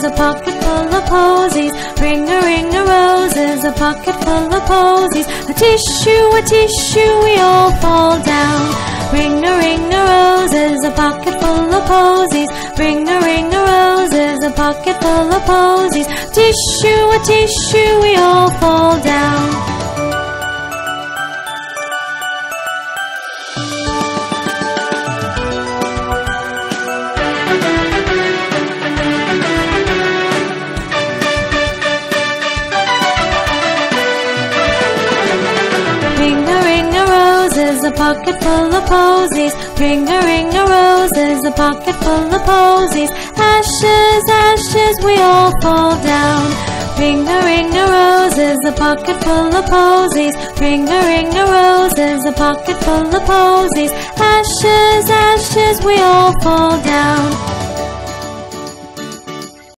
a pocket full of posies. Ringa ringa roses, a pocket full of posies. A tissue, we all fall down. Ringa ringa roses, a pocket full of posies. Ringa ringa roses, a pocket full of posies. Tissue, we all fall down. A pocket full of posies. Ringa ringa roses, a pocket full of posies. Ashes, ashes, we all fall down. Ringa ringa roses, a pocket full of posies. Ringa ringa roses, a pocket full of posies. Ashes, ashes, we all fall down.